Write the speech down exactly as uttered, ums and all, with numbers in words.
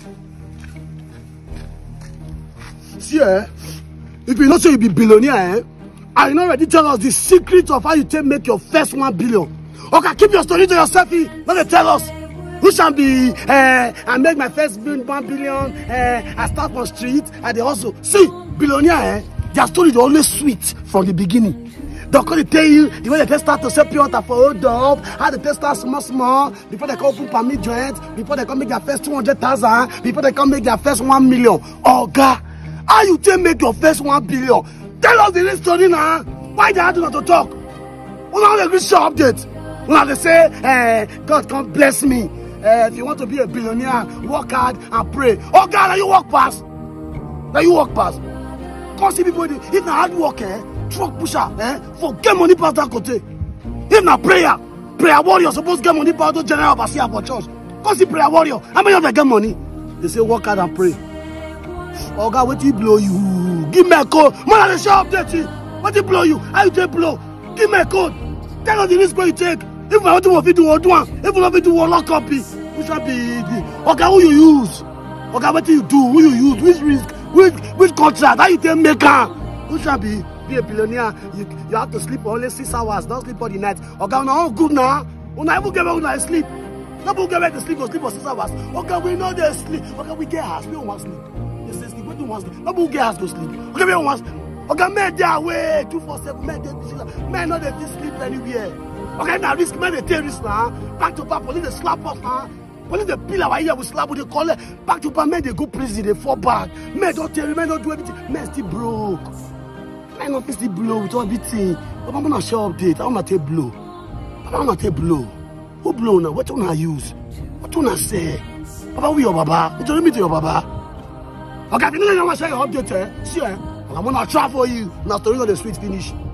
See, eh? If you not say you be billionaire, eh? I you already tell us the secret of how you take make your first one billion. Okay, keep your story to yourself. Let me tell us. Who shall be? Uh, I make my first one billion. Uh, I start on street and they also see billionaire. Eh? Their story is always sweet from the beginning. They're going to tell you the way they start to sell pure water for hold up, how they start small small before they come open permit joint, before they come make their first two hundred thousand, before they come make their first one million. Oh God, how you take make your first one billion? Tell us the real story now. Why they have to not to talk? We don't have a good show update. We have to say, uh, God come bless me. Uh, if you want to be a billionaire, work hard and pray. Oh God, now you walk past. Now you walk past. Come see people. If not hard work, eh? Truck pusher, eh? For get money past that côté. If not prayer, prayer warrior supposed to get money past the general overseer for church. Come see prayer warrior. How many of them get money? They say work hard and pray. Oh God, what you blow you? Give me a code. Man, they show update. What you blow you? How you take blow? Give me a code. Tell us the risk what you take. If I want to do one, if you want to do one lock copy, who shall be? Okay, who you use? Okay, what you do? Who you use? Which risk? Which which contract? How you take make her? Who shall be? Be a billionaire. You you have to sleep for only six hours. Don't sleep all the night. Okay, now good now. When I will get back when I sleep. Nobody get back to sleep. Go sleep for six hours. Okay, we know they sleep. Okay, we get house. We don't want sleep. They say sleep. We don't want sleep. Nobody get house to sleep. Okay, we don't want. Okay, men they away two four seven. Men they men not they sleep anywhere. Okay, now risk men they take risk now. Back to back, police they slap us now. Police they peel our ear with slap. They call it back to back. Men they go prison. They fall back. Men don't tell you. Men don't do anything. Men still broke. Men not still blow with everything. But I'm gonna show update. I wanna take blow. I wanna take blow. Who blow now? What you wanna use? What you wanna say? Baba, we your baba. You tell me to your baba. Okay, if you don't want to share your update, eh? See, eh? I'm gonna try for you. Now, story of the sweet finish.